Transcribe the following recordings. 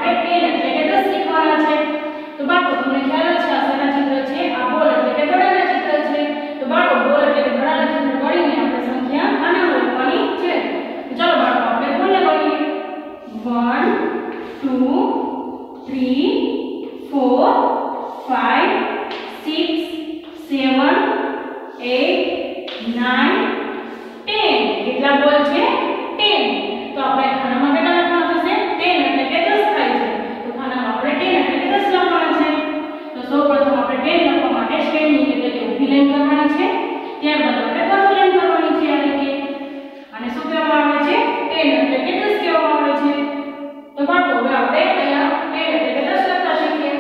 10 એટલે કે 10 શીખવાના છે। તો બાળકો તમને ખ્યાલ છે આ શેના ચિત્ર છે? આ બોલ એટલે કે ઘડાના ચિત્ર છે। તો બાળકો બોલ એટલે કે ઘડાના ચિત્ર ગણીને આપણે સંખ્યા આનામાં લખવાની છે। તો ચાલો બાળકો આપણે બોલને ગણીએ 1 2 3 4 5 6 7 8 9 10 કેટલા બોલ છે? 10। તો આપણે ખાનામાં કેટલા લખવાના થશે? 10 એટલે કે 10 થાય છે। તો ખાનામાં આપણે 10 એટલે કે 10 લખવાના છે। તો સૌપ્રથમ આપણે 10 લખવા માટે સ્ટેન્ડિંગ એટલે કે ઊભી લાઈન કરવાની છે। ત્યારબાદ આપણે કર્વ લાઈન કરવાની છે આ રીતે। અને શું કહેવામાં આવે છે? 10 એટલે કે 10 કહેવામાં આવે છે। તો બાળકો હવે આપણે અહીંયા 10 એટલે કે 10 લખતા શીખીએ।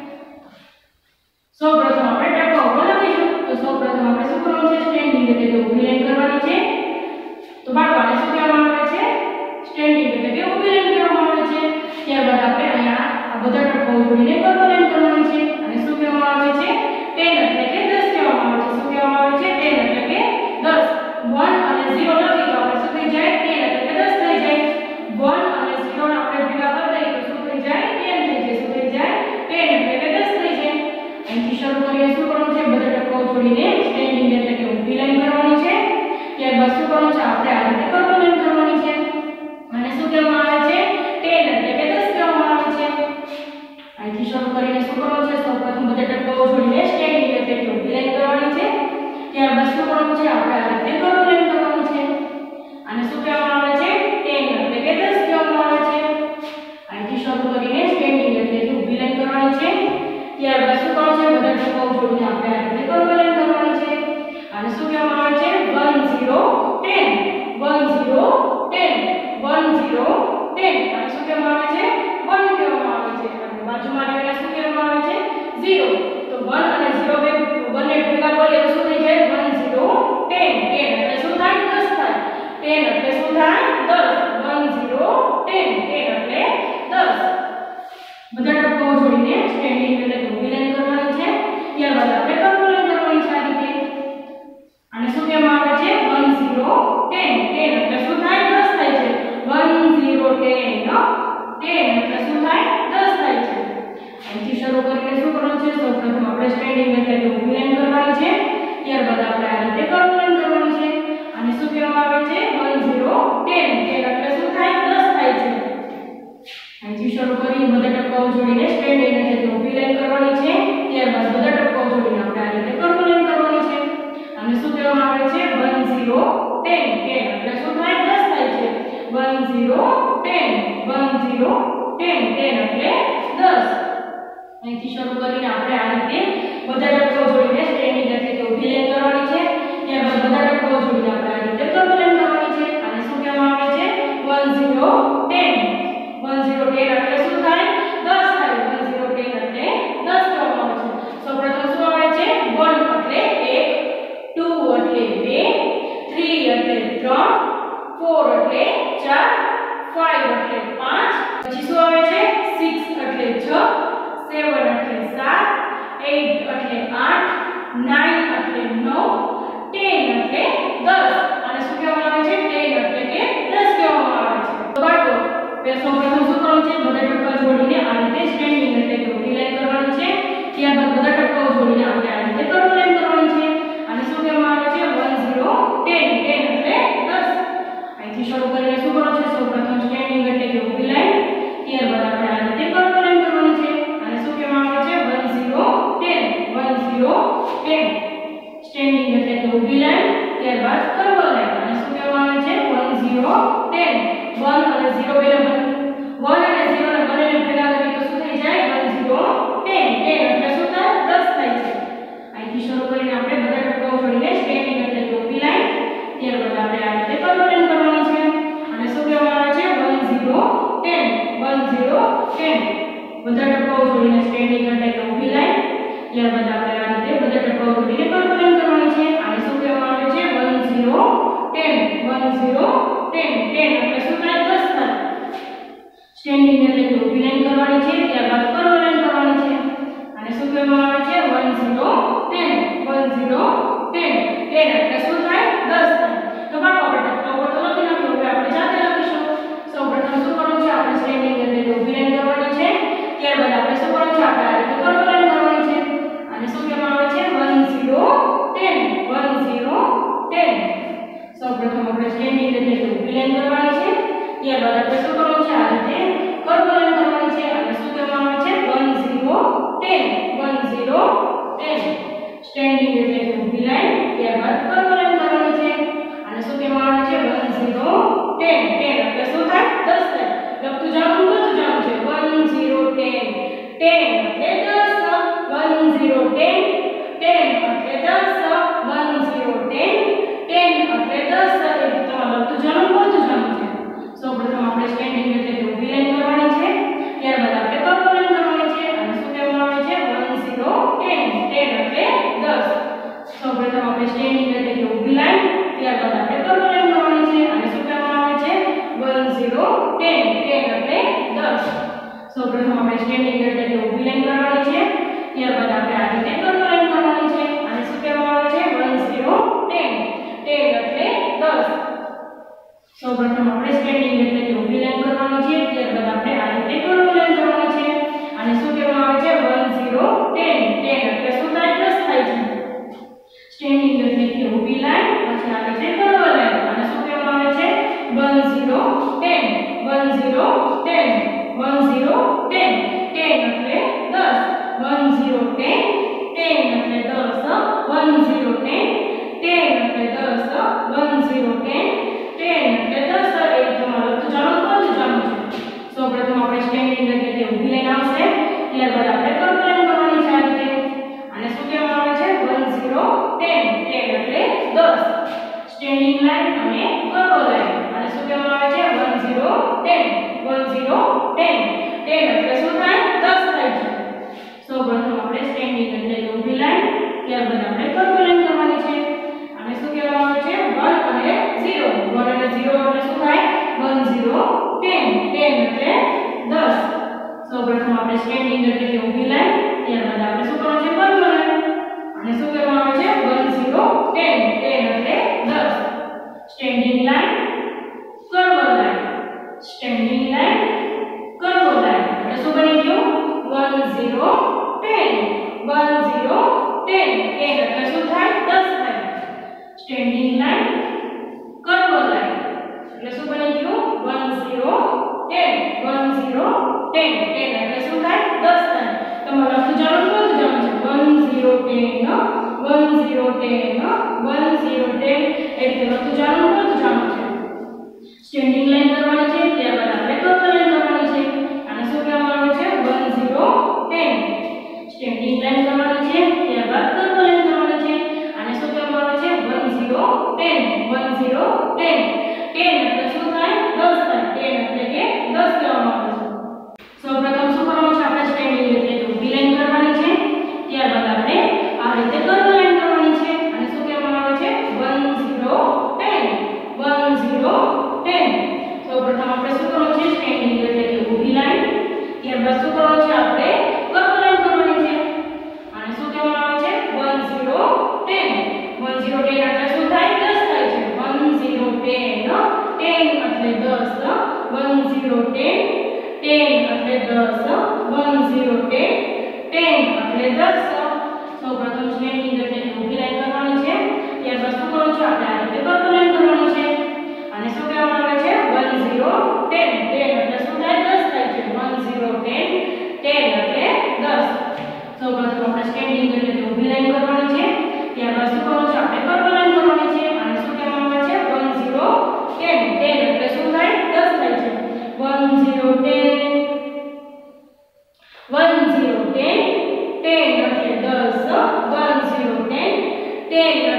સૌપ્રથમ આપણે ટપકા ઉપર લખીશું। તો સૌપ્રથમ આપણે શું કરવાનું છે? સ્ટેન્ડિંગ એટલે કે ઊભી લાઈન કરવાની છે। તો બાળકો આને શું કહેવામાં આવે છે? સ્ટેન્ડિંગ એટલે કે ઊભી લાઈન કહેવામાં આવે છે। ત્યારબાદ આપણે અહીંયા આ બધા ટપકા જોડીને કર્વ લાઈન કરવાની છે। અને શું કહેવામાં આવે છે? 10 એટલે કે 10 કહેવામાં આવે છે। શું કહેવામાં આવે છે? 10 એટલે કે 10। 1 અને 0 લખી તો આપણે શું થઈ જાય? 10 એટલે કે 10 થઈ જાય। 1 અને 0 આપણે ભેગા કરી દઈએ તો શું થઈ જાય? 10 થઈ જાય। શું થઈ જાય? 10 એટલે કે 10 થઈ જાય। અહીંથી શરૂ કરીએ શું કરવાનું છે? બધા ટપકાઓ જોડીને સ્ટેન્ડિંગ એટલે કે ઊભી લાઈન કરવાની છે। ત્યારબાદ શું કરવાનું છે? આપણે આ રીતે કર્વ લાઈન કરવાની છે। અને શું કહેવામાં આવે છે? 10 એટલે કે 10 કહેવામાં આવે છે। અહીંથી શરૂ કરીને શું કરવાનું છે? સૌપ્રથમ બધા ટપકાઓ જોડીને સ્ટેન્ડિંગ એટલે કે ઊભી લાઈન કરવાની છે। ત્યારબાદ શું કરવાનું છે? આપણે આ રીતે કર્વ લાઈન કરવાની છે। અને શું કહેવામાં આવે છે? 10 એટલે કે 10 કહેવામાં આવે છે। અહીંથી શરૂ કરીને સ્ટેન્ડિંગ એટલે કે ઊભી લાઈન કરવાની છે। ત્યારબાદ શું કરવાનું છે? બધા ટપકાઓ જોડીને આપણે આ રીતે કર્વ લાઈન કરવાની છે। અને શું કહેવામાં આવે છે? 1 0 10 1 0 10 1 0 10 અને શું કહેવામાં આવે છે? 1 કહેવામાં આવે છે। અને બાજુમાં રહેલા શું કહેવામાં આવે છે? 0। તો 1 અને 0 બંને ભેગા કરીએ તો શું થઈ જાય? 1 0 10 10 એટલે શું થાય? 10 થાય। 10 એટલે શું થાય? 10 1 0 10 10 એટલે 10। બધા ટપકાઓ જોડીને સ્ટેન્ડિંગ એટલે ઊભી લાઈન કરવાની છે। ત્યારબાદ આપણે કર્વ લાઈન કરવાની છે આ રીતે। અને શું કહેવામાં આવે છે? 1 0 10 10 એટલે શું થાય? 10 થાય છે। 1 0 10 10 એટલે શું થાય? 10 થાય છે। અહીંથી શરૂ કરીને શું કરવાનું છે? સૌપ્રથમ આપણે સ્ટેન્ડિંગ એટલે કે ઊભી લાઈન કરવાની છે। ત્યારબાદ આપણે આ રીતે કર્વ લાઈન કરવાની છે। અને શું કહેવામાં આવે છે? 1 0 10 10 એટલે શું થાય? 10 થાય છે। અહીંથી શરૂ કરી બધા ટપકાઓ જોડીને સ્ટેન્ડિંગ એટલે કે ઊભી લાઈન કરવાની છે। ત્યારબાદ બધા ટપકાઓ જોડીને આપણે આ રીતે કર્વ લાઈન કરવાની છે। અને શું કહેવામાં આવે છે? 1 0 10 10 એટલે શું થાય? 10 થાય છે। 1 0 10 1 0 10 10 એટલે 10। અહીંથી શરૂ કરીને આપણે આ રીતે બધા ટપકાઓ જોડીને સ્ટેન્ડિંગ એટલે કે ઊભી લાઈન કરવાની છે। ત્યારબાદ બધા ટપકાઓ જોડીને આપણે આ રીતે કર્વ લાઈન કરવાની છે। અને શું કહેવામાં આવે છે? 1 0 10 1 0 10 એટલે શું થાય? 10 થાય। 1 0 10 એટલે 10 કહેવામાં આવે છે। સૌપ્રથમ શું આવે છે? 1 એટલે 1 2 એટલે 2 3 એટલે 3 4 એટલે 4 5 એટલે 5 પછી શું આવે છે? 6 એટલે 6 7 એટલે 7 8 એટલે 8 9 એટલે 9 10 એટલે 10 અને શું કહેવામાં આવે છે? 10 એટલે કે 10 કહેવામાં આવે છે। તો બાળકો સૌપ્રથમ શું કરવાનું છે? બધા ટપકા જોડીને આ રીતે સ્ટેન્ડિંગ એટલે કે ઊભી લાઈન કરવાની છે। ત્યારબાદ બધા ટપકાઓ જોડીને આપણે આ રીતે કર્વ લાઈન કરવાની છે। અને શું કહેવામાં આવે છે? 1 0 10 10 એટલે 10। અહીંથી શરૂ કરીને શું કરવાનું છે? સૌપ્રથમ સ્ટેન્ડિંગ એટલે કે ઊભી લાઈન ત્યારબાદ આપણે આ રીતે કર્વ લાઈન કરવાની છે। અને શું કહેવામાં આવે છે? 1 0 10 1 0 10 સ્ટેન્ડિંગ એટલે કે ઊભી લાઈન ત્યારબાદ કર્વ લાઈન અને શું કહેવામાં આવે છે? 1 0 10 1 અને 0 બેને 1 અને 0 ને બંનેને ભેગા કરીએ તો શું થઈ જાય? 1 0 10 10 એટલે શું થાય? 10 થાય છે। અહીંથી શરૂ કરીને આપણે બધા ટપકાઓ જોડીને સ્ટેન્ડિંગ એટલે કે ઊભી લાઈન ત્યારબાદ આપણે આ રીતે કર્વ લાઈન કરવાની છે। અને શું કહેવામાં આવે છે? 1 0 10 1 0 10 બધા ટપકાઓ જોડીને સ્ટેન્ડિંગ એટલે કે ઊભી લાઈન ત્યારબાદ આપણે આ રીતે બધા ટપકાઓ જોડીને કર્વ લાઈન કરવાની છે। અને શું કહેવામાં આવે છે? 1 0 10 1 0 10 10 એટલે શું થાય? 10 થાય। સ્ટેન્ડિંગ એટલે કે ઊભી લાઈન કરવાની છે ત્યારબાદ કર્વ લાઈન કરવાની છે। અને શું કહેવામાં આવે છે? 1 0 10 1 0 10 10 એટલે શું થાય? 10 થાય। તો બાળકો આપણે ટપકા ઉપર તો લખી નાખ્યું। હવે આપણે જાતે લખીશું। સૌપ્રથમ શું કરવાનું છે? આપણે સ્ટેન્ડિંગ એટલે કે ઊભી લાઈન કરવાની છે। સૌપ્રથમ આપણે સ્ટેન્ડિંગ એટલે કે ઊભી લાઈન કરવાની છે, ત્યારબાદ આપણે શું કરવાનું છે, આ રીતે કર્વ લાઈન કરવાની છે અને શું કહેવામાં આવે છે 1 0 10 1 0 10 સ્ટેન્ડિંગ એટલે કે ઊભી લાઈન, ત્યારબાદ કર્વ લાઈન કરવાની છે અને શું કહેવામાં આવે છે 1 0 10 10 એટલે શું થાય 10 થાય, લખતું જવાનું કરતું જવાનું છે 1 0 10 10 એટલે 10 1 0 10 10 એટલે 10 1 0 10 10 એટલે 10 એટલે તમારે લખતું જવાનું કરતું જવાનું છે। સૌપ્રથમ આપણે સ્ટેન્ડિંગ એટલે કે ઊભી લાઈન કરવાની છે, ત્યારબાદ આપણે કર્વ લાઈન કરવાની છે અને શું કહેવામાં આવે છે 1 0 10 10 એટલે 10। સૌપ્રથમ આપણે સ્ટેન્ડિંગ એટલે કે ઊભી લાઈન, ત્યારબાદ આપણે કર્વ લાઈન કરવાની છે અને શું કહેવામાં આવે છે 1 0 10 10 એટલે 10। સૌપ્રથમ આપણે સ્ટેન્ડિંગ એટલે કે ઊભી લાઈન કરવાની છે, ત્યારબાદ આપણે આ રીતે કર્વ લાઈન કરવાની છે અને શું કહેવામાં આવે છે 1 0 10 10 એટલે 10। સૌપ્રથમ આપણે સ્ટેન્ડિંગ એટલે કે ઊભી લાઈન કરવાની છે, ત્યારબાદ આપણે આ રીતે કર્વ લાઈન કરવાની છે અને શું કહેવામાં આવે છે 1 0 10 10 એટલે શું થાય 10 થાય છે। સ્ટેન્ડિંગ એટલે કે ઊભી લાઈન, પછી આ રીતે કર્વ લાઈન અને શું કહેવામાં આવે છે 1 0 10 1 0 10 1 0 10 10 એટલે 10 1 0 10 10 એટલે 10 1 0 10 10 એટલે 10 1 0 10 10 એટલે 10 એ તમારું લખતું જવાનું કરતું જવાનું છે। સૌપ્રથમ આપણે સ્ટેન્ડિંગ એટલે કે ઊભી લાઈન આવશે, ત્યારબાદ આપણે કર્વ લાઈન કરવાની છે આ રીતે અને શું કહેવામાં આવે છે 1 0 10 10 એટલે 10 સ્ટેન્ડિંગ લાઈન અને કર્વ લાઈન અને શું કહેવામાં આવે છે 1 0 10 1 0 10 10 એટલે શું થાય 10 થાય છે। સૌપ્રથમ આપણે સ્ટેન્ડિંગ એટલે કે ઊભી લાઈન, ત્યારબાદ આપણે કર્વ લાઈન કરવાની છે અને શું કહેવામાં આવે છે 1 અને 0 1 અને 0 એટલે શું થાય 1 0 10 10 એટલે 10। સૌપ્રથમ આપણે સ્ટેન્ડિંગ એટલે કે ઊભી લાઈન, ત્યારબાદ આપણે શું કરવાનું છે કર્વ લાઈન અને શું કહેવામાં આવે છે 1 0 10 10 એટલે 10 standing line curve line standing line curve line એટલે શું બની ગયું 1 0 10 1 0 10 10 એટલે શું થાય 10 થાય। સ્ટેન્ડિંગ લાઈન કર્વ લાઈન એટલે શું બની ગયું 1 0 10 1 0 10 10 એટલે શું થાય 10 થાય। તમારે લખતું જવાનું કરતું જવાનું છે 1 0 10 1 0 10 1 0 10 એટલે લખતું જવાનું કરતું જવાનું છે। સ્ટેન્ડિંગ લાઈન કરવાની છે, ત્યારબાદ આપણે કર્વ લાઈન કરવાની છે અને શું કહેવામાં આવે છે 1 0 10 સ્ટેન્ડિંગ લાઈન કરવાની છે, ત્યારબાદ કર્વ લાઈન કરવાની છે અને શું કહેવામાં આવે છે 1 0 10 1 0 10 10 એટલે શું થાય 10 થાય 10 એટલે કે 10 કહેવામાં આવે છે। સૌપ્રથમ શું કરવાનું છે આપણે સ્ટેન્ડિંગ એટલે કે ઊભી લાઈન કરવાની છે, ત્યારબાદ આપણે આ રીતે કર્વ લાઈન કરવાની છે અને શું કહેવામાં આવે છે 1 0 10 1 0 10। સૌપ્રથમ આપણે શું કરવાનું છે સ્ટેન્ડિંગ એટલે કે ઊભી લાઈન, ત્યારબાદ શું કરવાનું છે આપણે કર્વ લાઈન કરવાની છે અને શું કહેવામાં આવે છે 1 0 10 1 0 10 એટલે શું થાય 10 થાય છે 1 0 10 10 એટલે 10 1 0 10 10 એટલે 10 1 0 10 10 એટલે 10। સૌપ્રથમ સ્ટેન્ડિંગ એટલે કે ઊભી લાઈન કરવાની છે, ત્યારબાદ શું કરવાનું છે આપણે આ રીતે કર્વ લાઈન કરવાની છે અને શું કહેવામાં આવે છે 1 0 10 10 એટલે શું થાય 10 થાય છે 1 0 10 10 એટલે 10। સૌપ્રથમ આપણે સ્ટેન્ડિંગ એટલે કે ઊભી લાઈન કરવાની છે, ત્યારબાદ શું કરવાનું છે આપણે કર્વ લાઈન કરવાની છે અને શું કહેવામાં આવે છે 1 0 10 10 એટલે શું થાય 10 થાય છે 1 0 10 1 0 10 10 એટલે 10 1 0 10 10